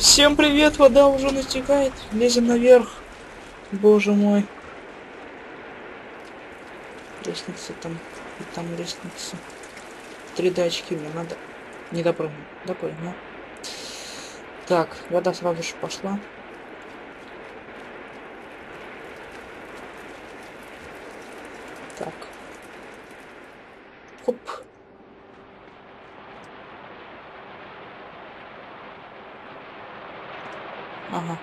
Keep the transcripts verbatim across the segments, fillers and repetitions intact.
Всем привет, вода уже натекает. Лезем наверх. Боже мой. Лестница там. И там лестница. Три дачки мне надо. Не допрыгну. Допрыгну. Так, вода сразу же пошла. Так. Хоп. Ага.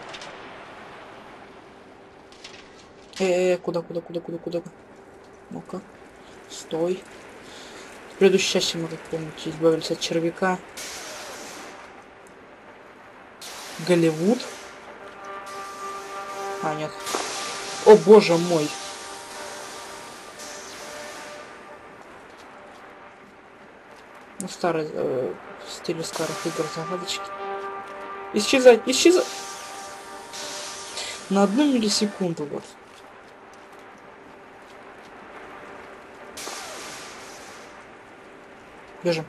Э, -э, -э куда, куда, куда, куда, куда? Ну-ка. Стой. В предыдущей части мы, как помните, избавились от червяка. Голливуд. А, нет. О, боже мой. Ну, старый, э, в стиле старых игр загадочки. Исчезать, исчезать. На одну миллисекунду, вот. Бежим.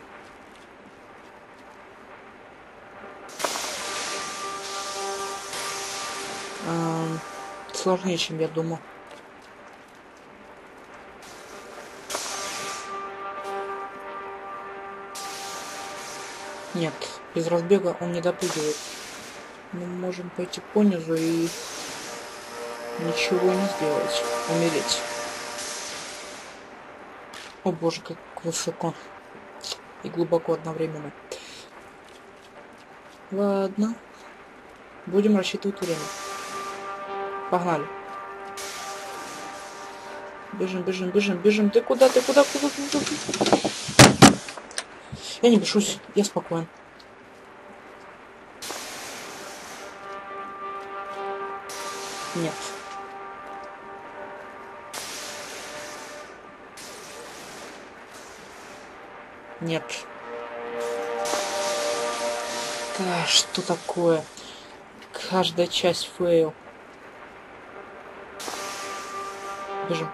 Эм, сложнее, чем я думал. Нет, без разбега он не допрыгивает. Мы можем пойти по низу и ничего не сделать. Умереть. О боже, как высоко. И глубоко одновременно. Ладно. Будем рассчитывать время. Погнали. Бежим, бежим, бежим, бежим. Ты куда, ты куда, куда, куда, куда? Я не бешусь, я спокоен. Нет. Нет. Да, что такое? Каждая часть фейл. Бежим.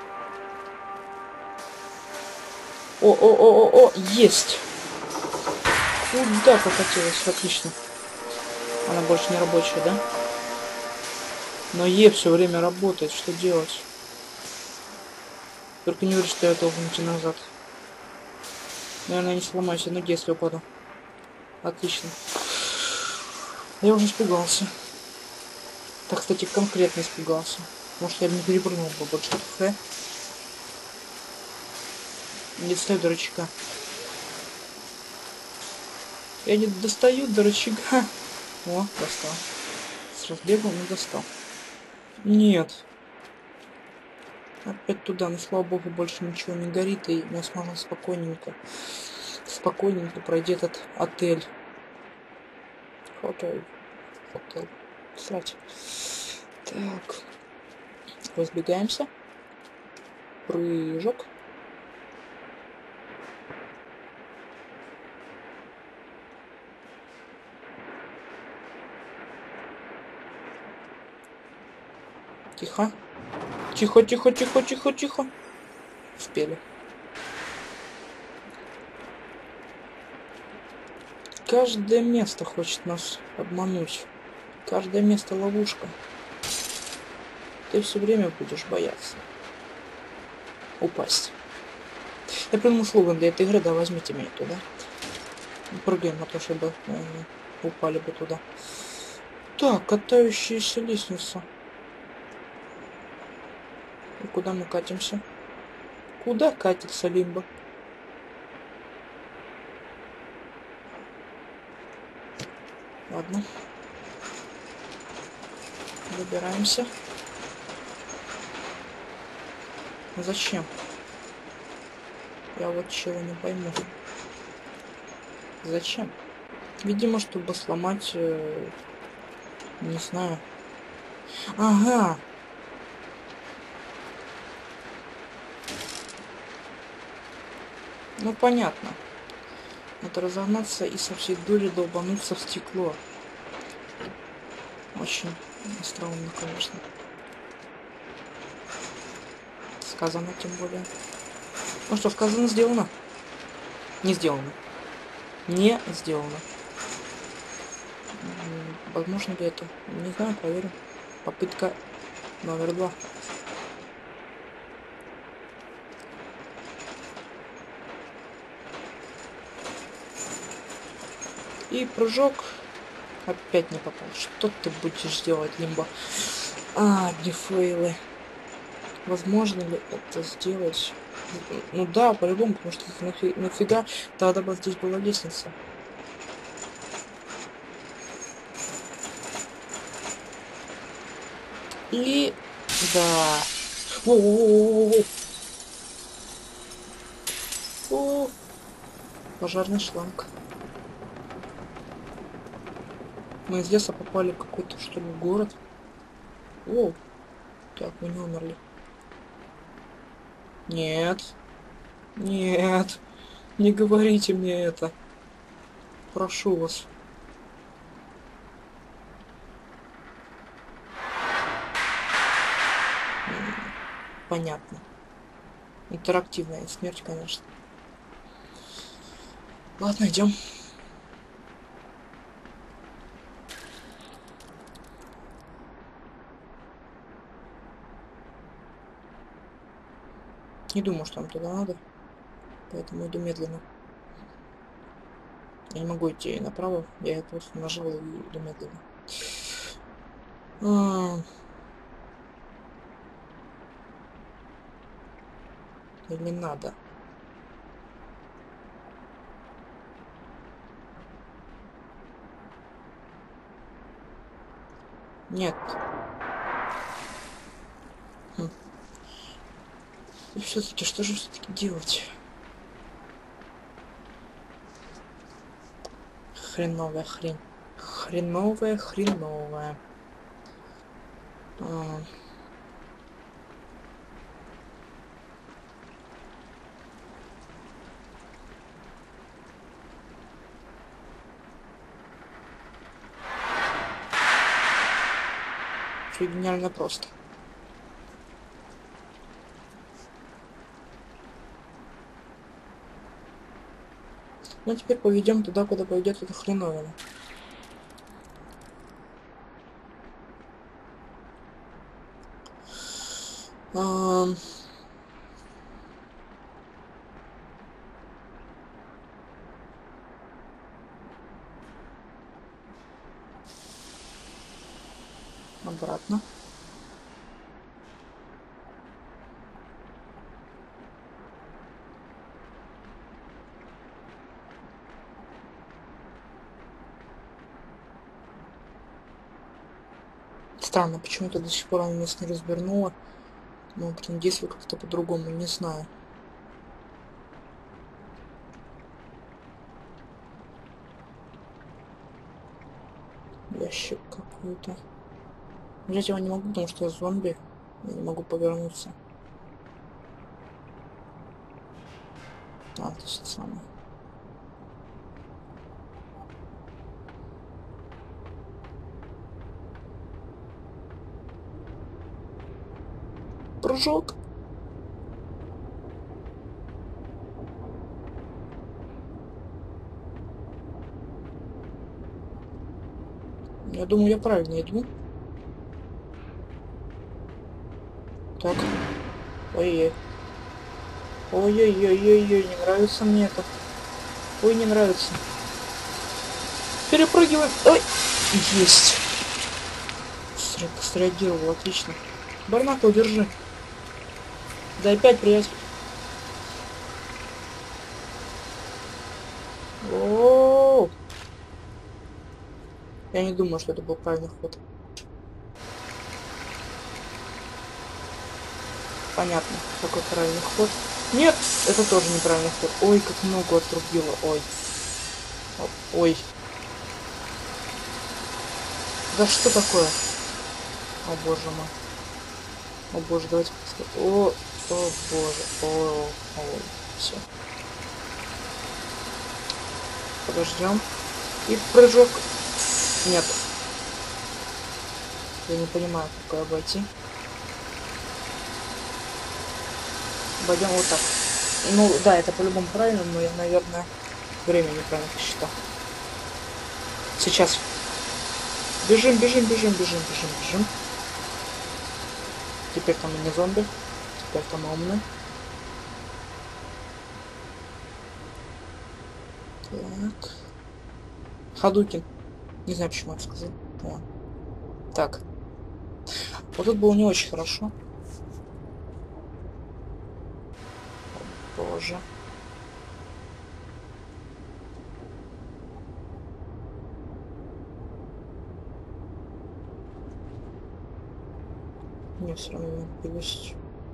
О-о-о-о-о, есть! Куда покатилась? Отлично. Она больше не рабочая, да? Но Е все время работает. Что делать? Только не говори, что я должен идти назад. Наверное, не сломаюсь, ноги, если упаду. Отлично. Я уже испугался. Так, кстати, конкретно испугался. Может, я бы не перепрыгнул бы больше. Х. Не достаю до рычага. Я не достаю до рычага. О, достал. С разбегом не достал. Нет. Опять туда, но слава богу, больше ничего не горит, и мы сможем спокойненько, спокойненько пройти этот отель. Хотел. Хотел. Срать. Так. Разбегаемся. Прыжок. Тихо. Тихо, тихо, тихо, тихо, тихо. Успели. Каждое место хочет нас обмануть. Каждое место ловушка. Ты все время будешь бояться упасть. Я придумал слоган для этой игры, да, возьмите меня туда. Прыгаем на то, чтобы э, упали бы туда. Так, катающаяся лестница. И куда мы катимся? Куда катится Лимбо? Ладно. Выбираемся. Зачем? Я вот чего не пойму. Зачем? Видимо, чтобы сломать... Э, не знаю. Ага. Ну, понятно. Это разогнаться и со всей дури долбануться в стекло. Очень остроумно, конечно. Сказано, тем более. Ну что, сказано, сделано. Не сделано. Не сделано. Возможно ли это? Не знаю, проверим. Попытка номер два. И прыжок. Опять не попал. Что ты будешь делать, Лимбо? А, одни фейлы. Возможно ли это сделать? Ну да, по-любому, потому что нафи нафига тогда бы здесь была лестница. И да. О-о-о-о-о. О, пожарный шланг. Мы из леса попали в какой-то, что ли, город. О, так, мы не умерли. Нет. Нет. Не говорите мне это. Прошу вас. Понятно. Интерактивная смерть, конечно. Ладно, идем. Не думаю, что нам туда надо. Поэтому иду медленно. Я не могу идти направо. Я просто нажал и иду медленно. А... Или надо? Нет. Хм. И все-таки, что же все-таки делать? Хреновая хрень. Хреновая, хреновая. А... Все гениально просто. Ну теперь поведем туда, куда пойдет эта хреновина. А... Обратно. Странно, почему-то до сих пор она нас не развернула. Но потом действует как-то по-другому, не знаю. Ящик какой-то. Взять его не могу, потому что я зомби. Я не могу повернуться. А, то есть самое. Прыжок. Я думаю, я правильно иду. Так. Ой-ой. Ой-ой-ой-ой-ой, не нравится мне это. Ой, не нравится. Перепрыгиваем. Ой. Есть. Среагировал, отлично. Барнака, удержи. Да опять, приятель. О-о-о. Я не думаю, что это был правильный ход. Понятно, какой правильный ход. Нет, это тоже неправильный ход. Ой, как много отрубило. Ой. Ой. Да что такое? О боже мой. О боже, давайте посмотрим. О, о боже. О, о, все. Подождем. И прыжок. Нет. Я не понимаю, как обойти. Обойдем вот так. Ну да, это по-любому правильно, но я, наверное, время неправильно посчитал. Сейчас. Бежим, бежим, бежим, бежим, бежим, бежим. Теперь там и не зомби. Теперь там умные. Так. Хадукин. Не знаю, почему я сказал. О. Так. Вот тут было не очень хорошо. О, боже. Мне все равно повесить.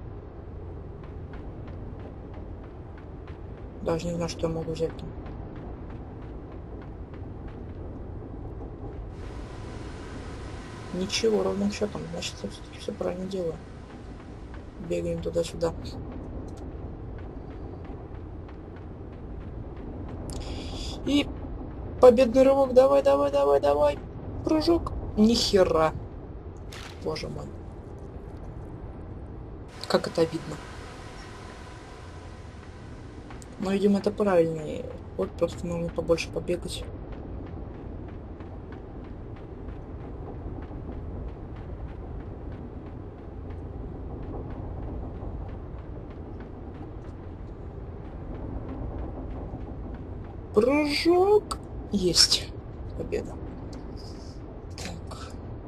Даже не знаю, что я могу взять там. Ничего, ровным счетом. Значит, я все-таки все правильно делаю. Бегаем туда-сюда. И победный рывок. Давай, давай, давай, давай. Прыжок. Нихера. Боже мой. Как это видно. Но, видимо, это правильный ход. Просто нужно побольше побегать. Прыжок. Есть. Победа. Так.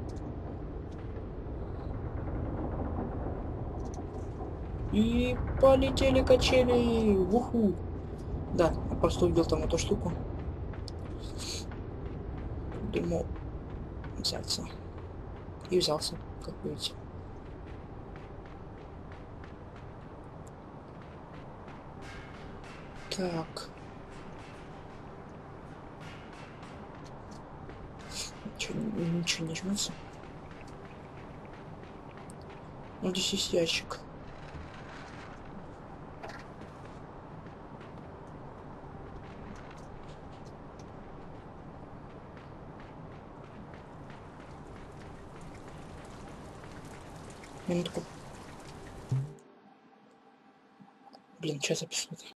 И полетели качели. Уху. Да, я просто увидел там эту штуку. Думал взяться. И взялся, как видите. Так. Чё, ничего не жмется? Ну, здесь есть ящик. Минутку. Блин, что записывать?